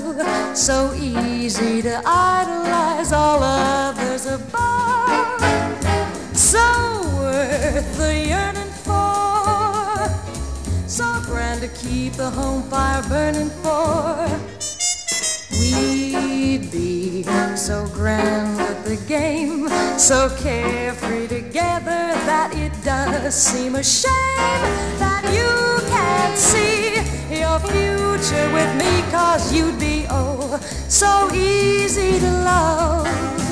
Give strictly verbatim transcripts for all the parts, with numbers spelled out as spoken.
so easy to idolize all others above, so worth the yearning for, so grand to keep the home fire burning for. We'd be so grand at the game, so carefree together that it does seem a shame that you can't see your future with me, 'cause you'd be, oh, so easy to love.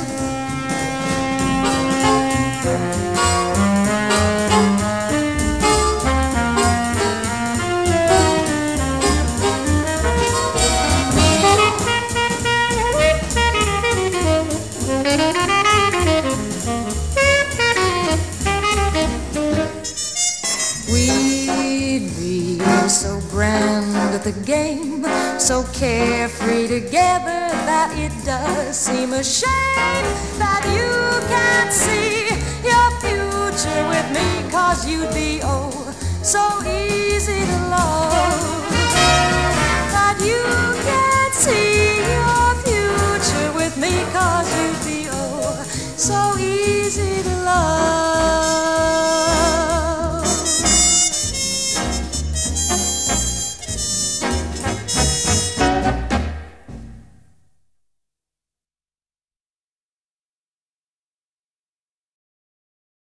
We'd be so grand at the game, so carefree together that it does seem a shame that you can't see your future with me, 'cause you'd be, oh, so easy